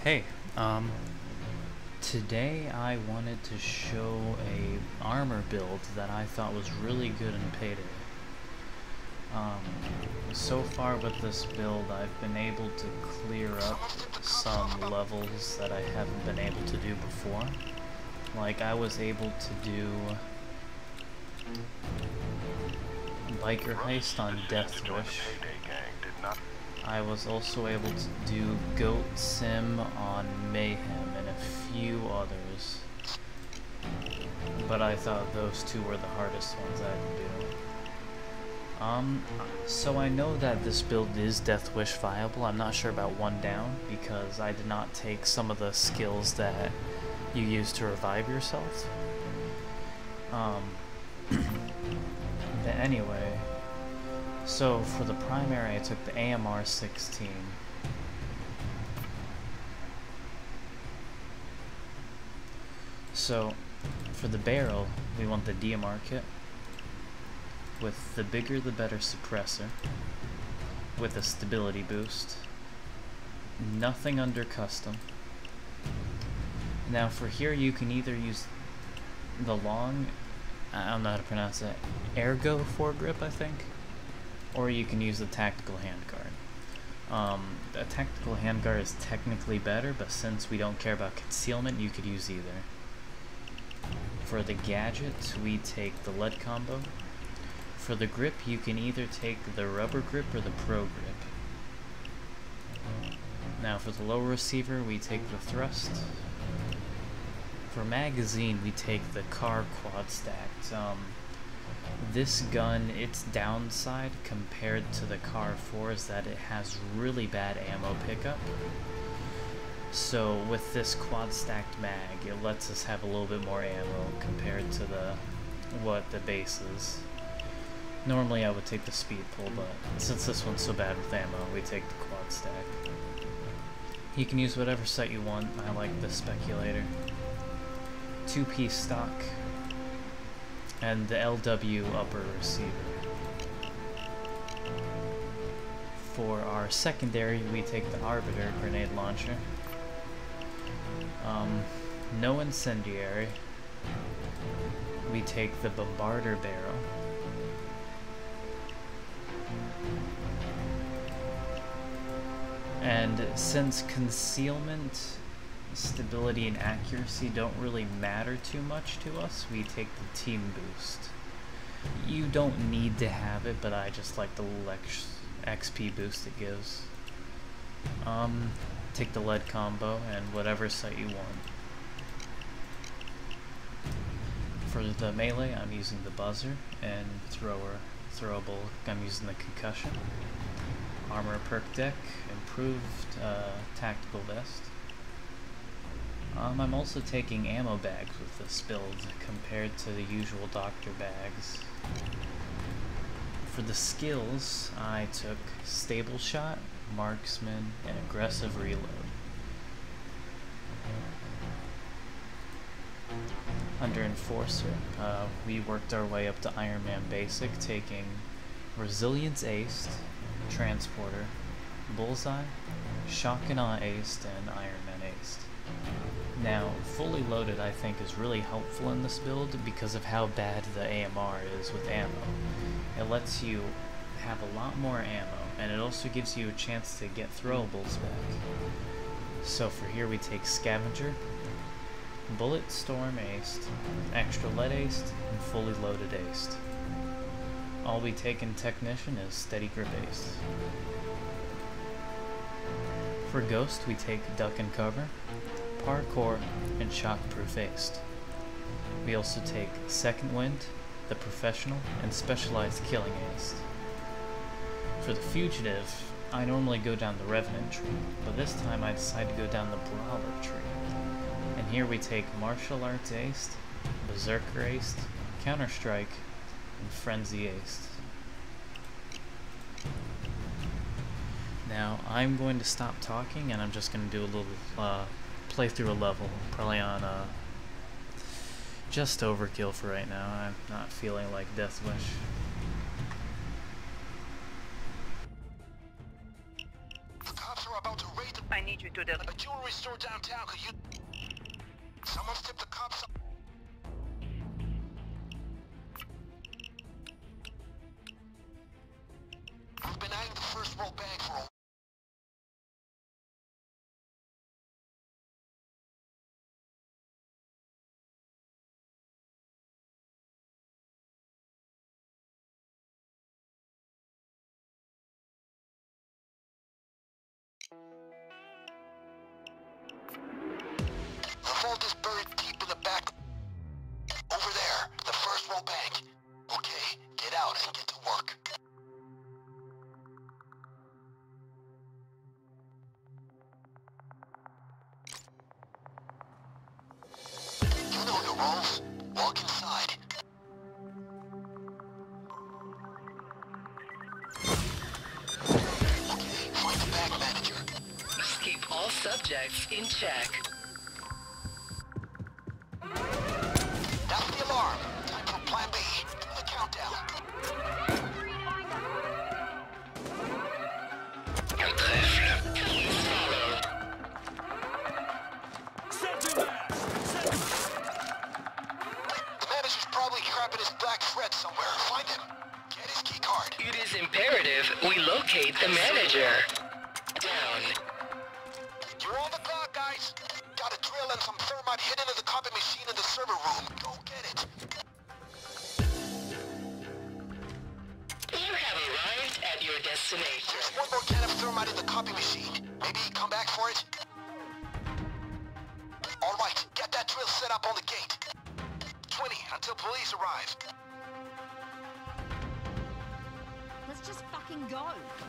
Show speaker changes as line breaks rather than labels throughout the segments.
Hey, today I wanted to show a armor build that I thought was really good in Payday. Um, so far with this build, I've been able to clear up some levels that I haven't been able to do before. Like, I was able to do Biker Heist on Death Wish. I was also able to do Goat Sim on Mayhem and a few others. But I thought those two were the hardest ones I could do. So I know that this build is Death Wish viable. I'm not sure about one down because I did not take some of the skills that you use to revive yourself. But anyway, so for the primary I took the AMR 16. So for the barrel we want the DMR kit with the bigger the better suppressor with a stability boost. Nothing under custom. Now for here you can either use the long, I don't know how to pronounce it, Ergo foregrip I think, or you can use the tactical handguard. The tactical handguard is technically better, but since we don't care about concealment you could use either. For the gadget we take the lead combo. For the grip, you can either take the rubber grip or the pro grip. Now for the lower receiver, we take the thrust. For magazine, we take the car quad stacked. This gun, its downside compared to the car 4 is that it has really bad ammo pickup. So with this quad stacked mag, it lets us have a little bit more ammo compared to what the base is. Normally I would take the speed pull, but since this one's so bad with ammo, we take the quad stack. You can use whatever sight you want. I like the speculator. 2-piece stock. And the LW upper receiver. For our secondary, we take the Arbiter grenade launcher. No incendiary. We take the Bombarder barrel. And since concealment, stability, and accuracy don't really matter too much to us, we take the team boost. You don't need to have it, but I just like the little XP boost it gives. Take the lead combo and whatever sight you want. For the melee, I'm using the buzzer, and throwable, I'm using the concussion. Armor perk deck, improved tactical vest. I'm also taking ammo bags with this build compared to the usual doctor bags. For the skills, I took stable shot, marksman, and aggressive reload. Under enforcer, we worked our way up to Iron Man basic, taking resilience aced, transporter, bullseye, shock and awe aced, and Iron Man aced. Now, fully loaded I think is really helpful in this build because of how bad the AMR is with ammo. It lets you have a lot more ammo, and it also gives you a chance to get throwables back. So for here we take scavenger, bullet storm aced, extra lead aced, and fully loaded aced. All we take in technician is steady grip aced. For ghost we take duck and cover, parkour, and shockproof aced. We also take second wind, the professional, and specialized killing aced. For the fugitive, I normally go down the revenant tree, but this time I decided to go down the brawler tree. And here we take martial arts aced, berserker aced, counter-strike, and frenzy aced. Now I'm going to stop talking and I'm just going to do a little play through a level, probably on just overkill for right now. I'm not feeling like Death Wish.
The cops are about about to raid the...
I need you to
a jewelry store downtown. Could you... Someone's tipped the cops... We've been eyeing the first world bank for a... The vault is buried deep in the back. Over there, the first world bank. Okay, get out and get to work. You know your roles. Walk inside. Okay, find the bank manager.
keep all subjects in check.
That's the alarm. Time for plan B. Do the countdown.
Un trèfle.
The manager's probably trapping his black thread somewhere. Find him. Get his key card.
It is imperative we locate the manager. Down.
You're on the clock, guys. Got a drill and some thermite hidden in the copy machine in the server room. Go get it.
You have arrived at your destination.
There's one more can of thermite in the copy machine. Maybe come back for it? All right, get that drill set up on the gate. 20 until police arrive.
Let's just fucking go.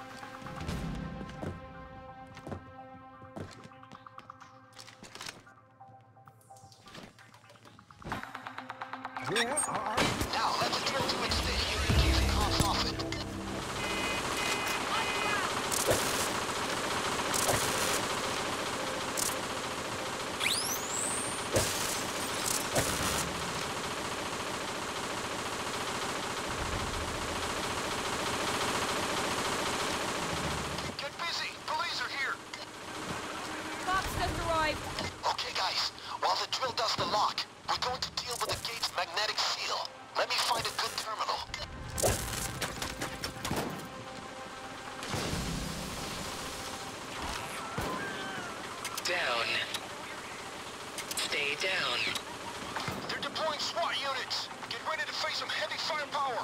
Now, let the drill do its thing in case it coughs off it. Get busy! Police are here!
Cops just arrived.
Okay, guys. While the drill does the lock, we're going to deal with the gate's magnetic seal. Let me find a good terminal.
Down. Stay down.
They're deploying SWAT units. Get ready to face some heavy firepower.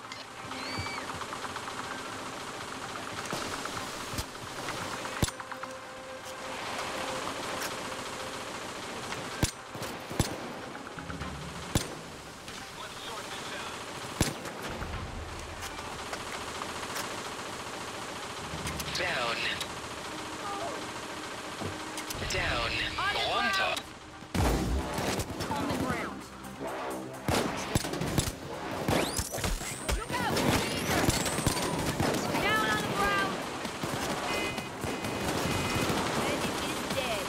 Down. Down.
Runter. On the ground. You go. Down on the ground. Medic is dead.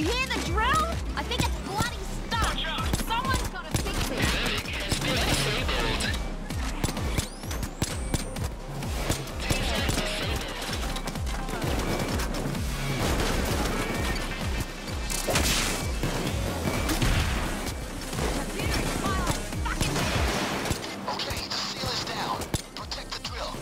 You hear the drill? I think it's bloody stuck. Someone's gotta fix it.
Medic has been disabled.
Okay, the seal is down. Protect the drill.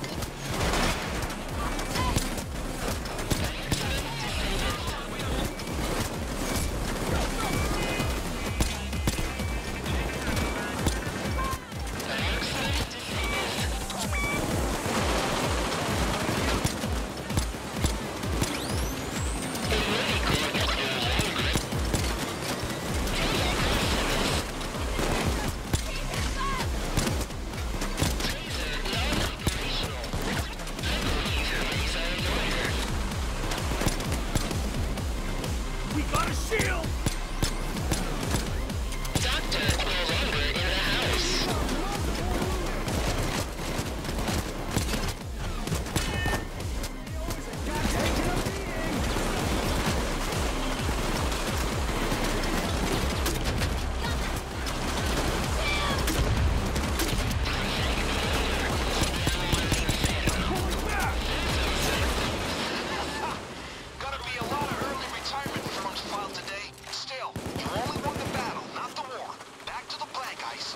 We got a shield!
Doctor no longer in the house.
Gotta be a lot of early retirement forms filed today. Still, you only won the battle, not the war. Back to the blank ice.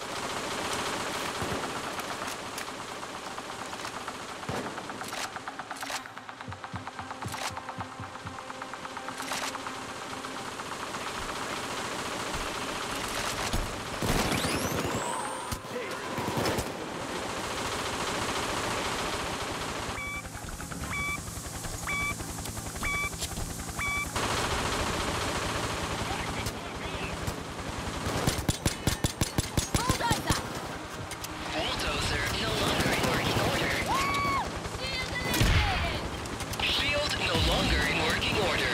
Bulldozer!
Bulldozer no longer in working order.
Shield eliminated!
Shield no longer in working order.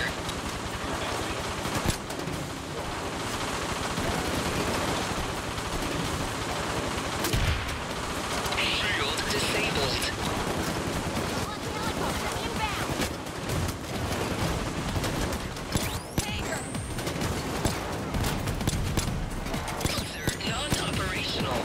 Shield disabled.
Helicopter inbound! Tanker!
Bulldozer non-operational.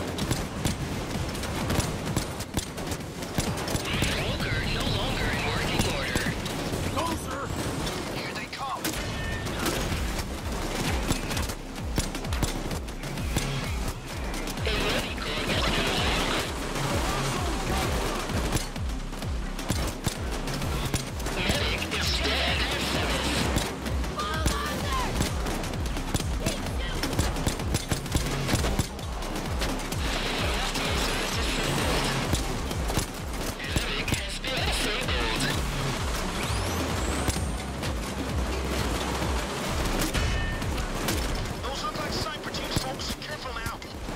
Walker no longer in working order.
Closer!
Here they come.
A ready medic is dead.
Bulldozer!
Medic has been disabled.
Those look like sniper teams, folks. Careful now.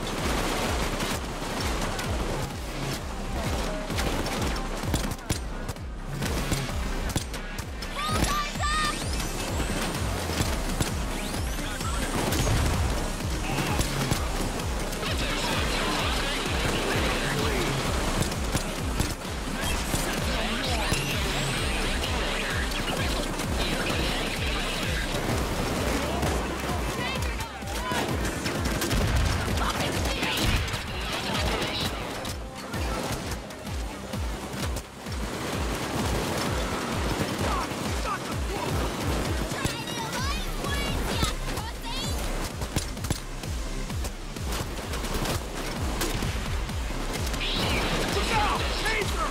Look out! Taser!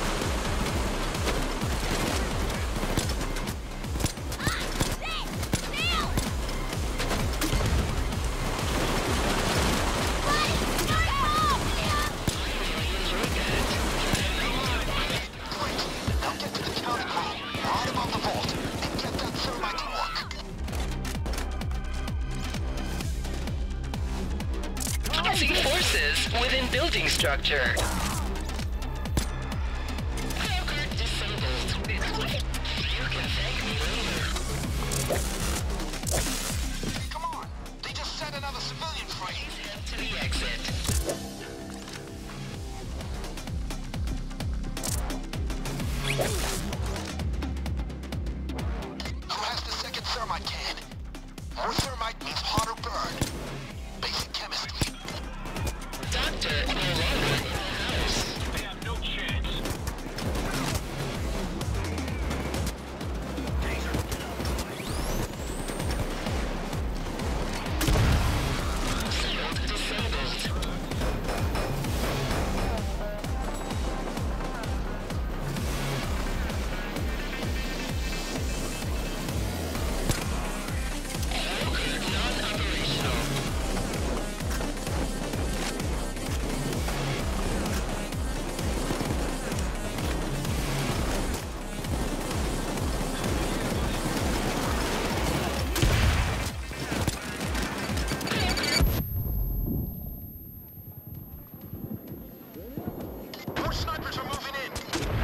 Great. Now get to the county room, right above the vault, and get that thermite to work.
See forces within building structure. Walker disabled. You can thank me later.
Come on. They just set another civilian free.
Head to the exit.
Who has the second thermite can? More thermite means hotter burn. Basic chemistry.
Doctor, no longer in the house.
They have no chance.
Shield disabled. Walker non-operational.
More snipers are moving in.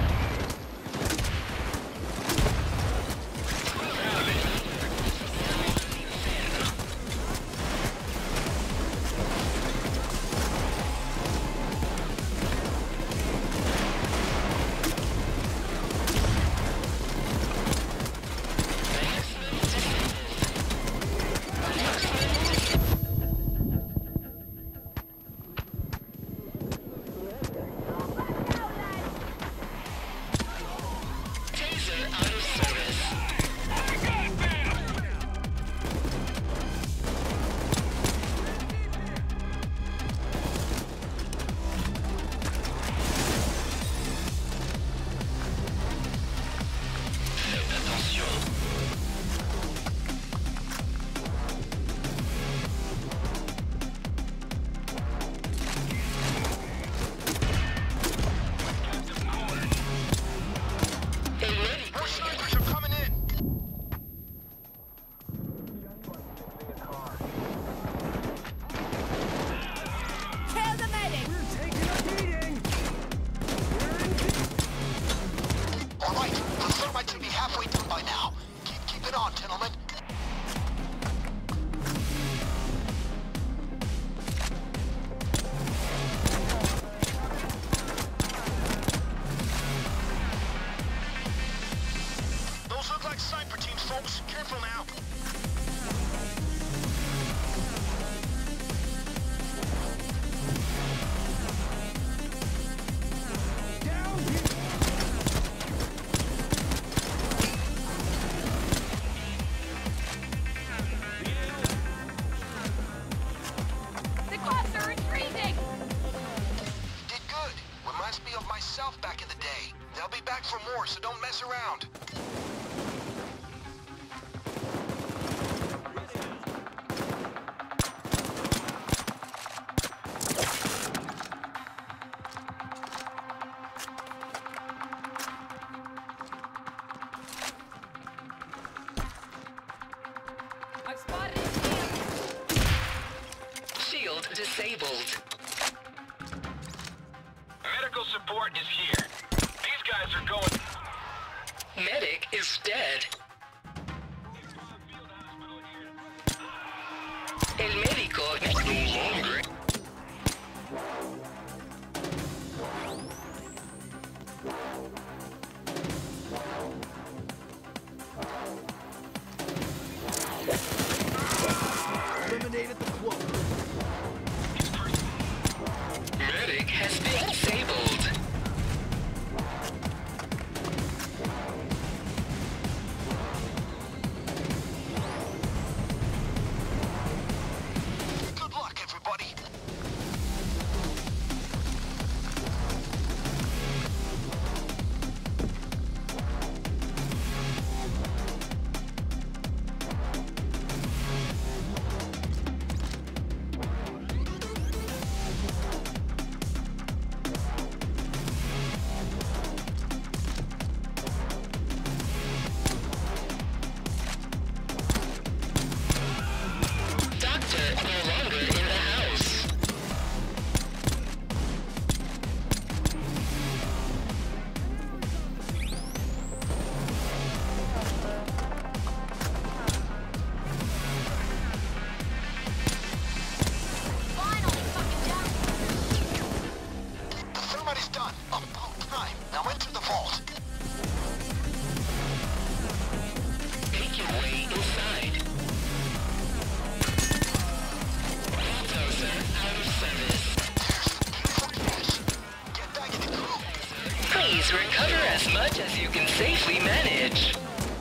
Taser out of service. Faites attention. A medic.
More snipers are coming in.
Kill the medic!
All right, the thermite should be halfway done by now. Keep it on, gentlemen. Those look like sniper teams, folks. Careful now.
The cops are retreating!
Did good. Reminds me of myself back in the day. They'll be back for more, so don't mess around.
I've spotted his shield!
Shield disabled.
Medical support is here. These guys are going.
Medic is dead. El médico no longer.
Eliminated the cloak.
Medic has been disabled.
Good luck, everybody.
safely manage.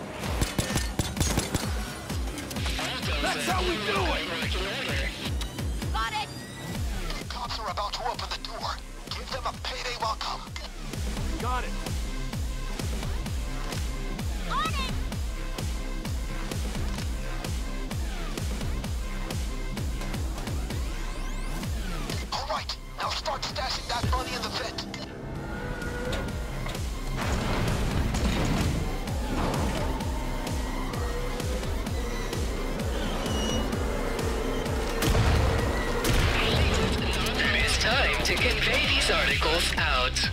That's how we do it!
Got it!
Cops are about to open the door. Give them a payday welcome.
Got it.
On it!
All right, now start stashing that money in the vent.
It's time to convey these articles out.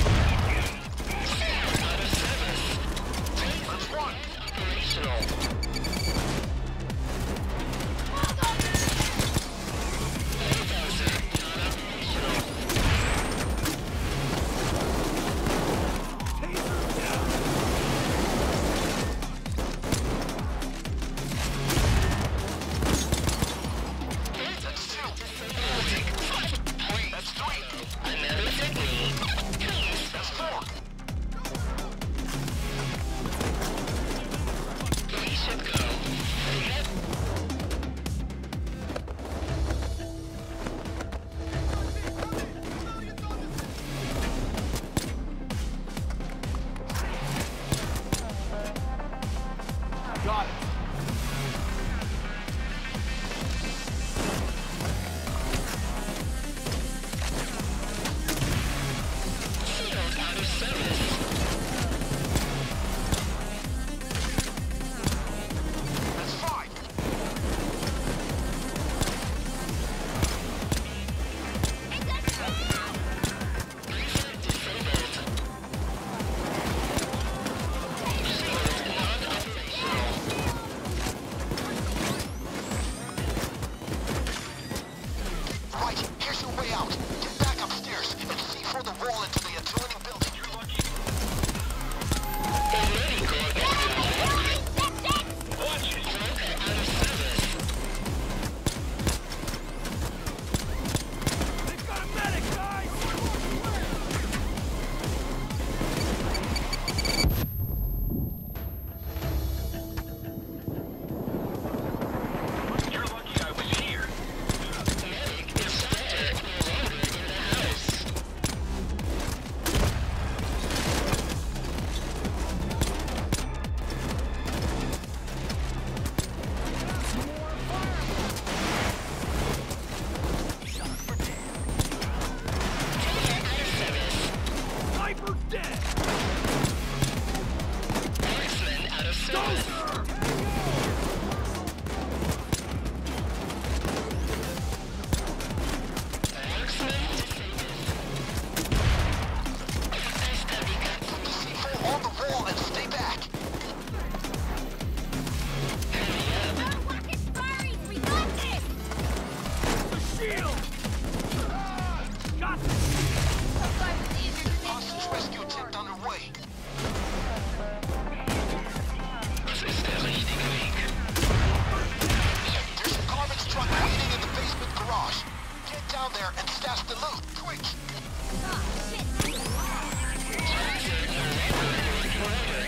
Another technique.
That's four.
We should go.
Got it.
Out of service.
That's five. Right, here's your way out. Get back upstairs and see through the wall into the adjoining building. You're lucky.
Already going
That's it!
Watch it. Out of service.
They've got a medic, guys! You're lucky I was here.
Medic inspector no longer in the house.
Sniper dead!
Marksman out of service. Marksman
C4 on the wall and stay back.
Our work is firing! We got this!
The shield! Got it!
Sometimes it's easier to think
Hostage rescue attempt underway.
Was ist der richtige Weg?
There's a garbage truck waiting in the basement garage. Get down there and stash the loot, quick.
Ah, shit!
Order.